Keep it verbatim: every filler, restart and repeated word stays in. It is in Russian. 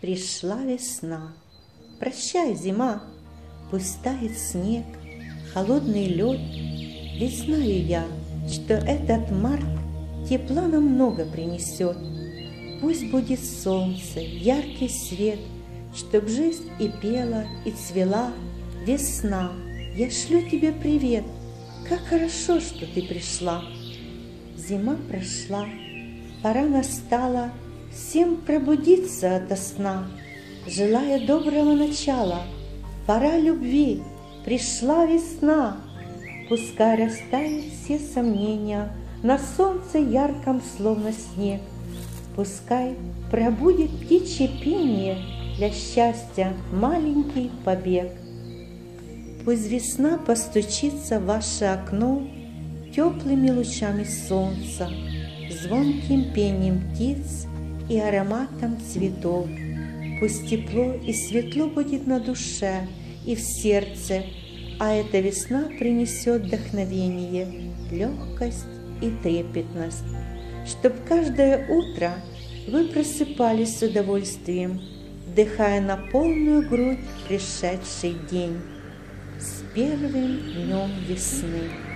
Пришла весна. Прощай, зима. Пусть тает снег, холодный лед. Ведь знаю я, что этот март тепла нам много принесет. Пусть будет солнце, яркий свет, чтоб жизнь и пела, и цвела. Весна, я шлю тебе привет. Как хорошо, что ты пришла. Зима прошла, пора настала всем пробудиться ото сна. Желая доброго начала, пора любви, пришла весна. Пускай растают все сомнения на солнце ярком, словно снег. Пускай пробудет птичье пение, для счастья маленький побег. Пусть весна постучится в ваше окно теплыми лучами солнца, звонким пением птиц и ароматом цветов. Пусть тепло и светло будет на душе и в сердце, а эта весна принесет вдохновение, легкость и трепетность, чтоб каждое утро вы просыпались с удовольствием, вдыхая на полную грудь пришедший день. С первым днем весны!